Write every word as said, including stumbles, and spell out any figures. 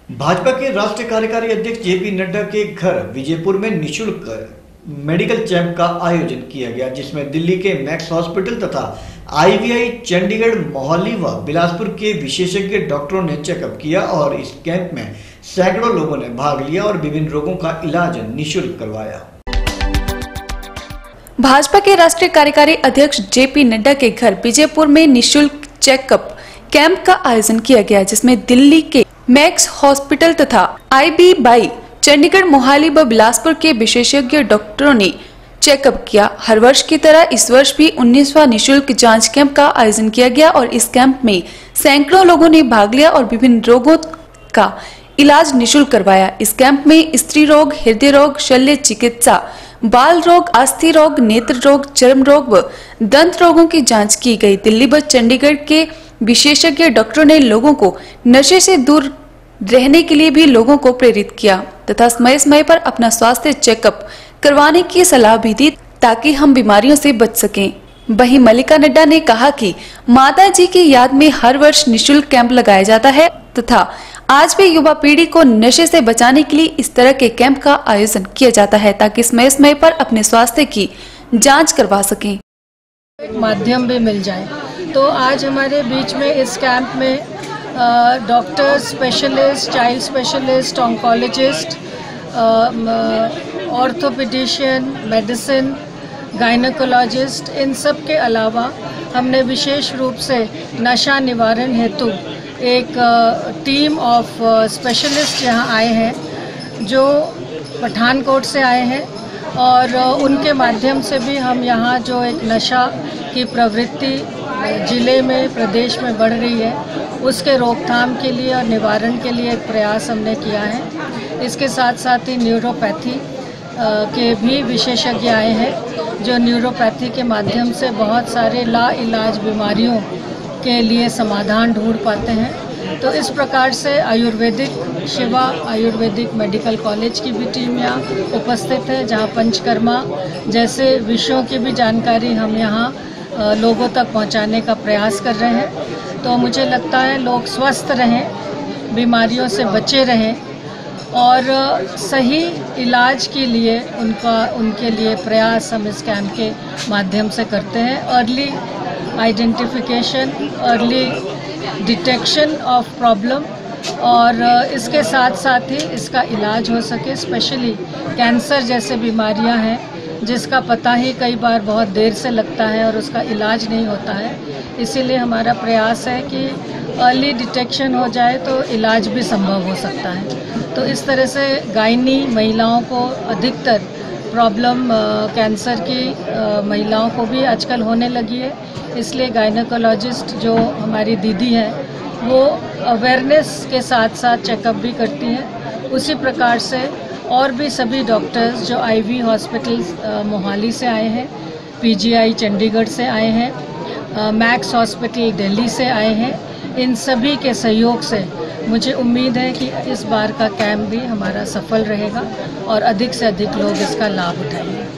भाजपा के राष्ट्रीय कार्यकारी अध्यक्ष जेपी नड्डा के घर विजयपुर में निशुल्क मेडिकल कैंप का आयोजन किया गया, जिसमें दिल्ली के मैक्स हॉस्पिटल तथा आईवीआई चंडीगढ़, मोहाली व बिलासपुर के विशेषज्ञ डॉक्टरों ने चेकअप किया और इस कैंप में सैकड़ों लोगों ने भाग लिया और विभिन्न रोगों का इलाज निशुल्क करवाया। भाजपा के राष्ट्रीय कार्यकारी अध्यक्ष जेपी नड्डा के घर विजयपुर में निशुल्क चेकअप कैंप का आयोजन किया गया, जिसमें दिल्ली के मैक्स हॉस्पिटल तथा आईवीआई चंडीगढ़, मोहाली व बिलासपुर के विशेषज्ञ डॉक्टरों ने चेकअप किया। हर वर्ष की तरह इस वर्ष भी उन्नीसवां निशुल्क जांच कैंप का आयोजन किया गया और इस कैंप में सैकड़ों लोगों ने भाग लिया और विभिन्न रोगों का इलाज निशुल्क करवाया। इस कैंप में स्त्री रोग, हृदय रोग, शल्य चिकित्सा, बाल रोग, अस्थि रोग, नेत्र रोग, चर्म रोग व दंत रोगों की जांच की गई। दिल्ली व चंडीगढ़ के विशेषज्ञ डॉक्टरों ने लोगों को नशे से दूर रहने के लिए भी लोगों को प्रेरित किया तथा समय समय पर अपना स्वास्थ्य चेकअप करवाने की सलाह भी दी, ताकि हम बीमारियों से बच सकें। वहीं मल्लिका नड्डा ने कहा कि माता जी की याद में हर वर्ष निशुल्क कैंप लगाया जाता है तथा आज भी युवा पीढ़ी को नशे से बचाने के लिए इस तरह के कैंप का आयोजन किया जाता है, ताकि समय समय पर अपने स्वास्थ्य की जांच करवा सकें। एक माध्यम भी मिल जाए, तो आज हमारे बीच में इस कैंप में doctor, specialist, child specialist, oncologist, orthopaedician, medicine, gynaecologist, इन सब के अलावा हमने विशेष रूप से नशा निवारण हेतु एक टीम ऑफ स्पेशलिस्ट यहाँ आए हैं, जो पठानकोट से आए हैं और उनके माध्यम से भी हम यहाँ जो एक नशा की प्रवृत्ति जिले में, प्रदेश में बढ़ रही है, उसके रोकथाम के लिए और निवारण के लिए एक प्रयास हमने किया है। इसके साथ साथ ही न्यूरोपैथी के भी विशेषज्ञ आए हैं, जो न्यूरोपैथी के माध्यम से बहुत सारे लाइलाज बीमारियों के लिए समाधान ढूंढ पाते हैं। तो इस प्रकार से आयुर्वेदिक शिवा आयुर्वेदिक मेडिकल कॉलेज की भी टीम यहाँ उपस्थित है, जहाँ पंचकर्मा जैसे विषयों की भी जानकारी हम यहाँ लोगों तक पहुँचाने का प्रयास कर रहे हैं। तो मुझे लगता है लोग स्वस्थ रहें, बीमारियों से बचे रहें और सही इलाज के लिए उनका उनके लिए प्रयास हम इस कैंप के माध्यम से करते हैं। Early identification, early detection of problem और इसके साथ साथ ही इसका इलाज हो सके। स्पेशली कैंसर जैसे बीमारियां हैं जिसका पता ही कई बार बहुत देर से लगता है और उसका इलाज नहीं होता है, इसीलिए हमारा प्रयास है कि अर्ली डिटेक्शन हो जाए तो इलाज भी संभव हो सकता है। तो इस तरह से गायनी महिलाओं को अधिकतर प्रॉब्लम कैंसर की आ, महिलाओं को भी आजकल होने लगी है, इसलिए गायनेकोलॉजिस्ट जो हमारी दीदी हैं वो अवेयरनेस के साथ साथ चेकअप भी करती हैं। उसी प्रकार से और भी सभी डॉक्टर्स जो आईवी हॉस्पिटल मोहाली से आए हैं, पीजीआई चंडीगढ़ से आए हैं, मैक्स हॉस्पिटल दिल्ली से आए हैं, इन सभी के सहयोग से मुझे उम्मीद है कि इस बार का कैंप भी हमारा सफल रहेगा और अधिक से अधिक लोग इसका लाभ उठाएंगे।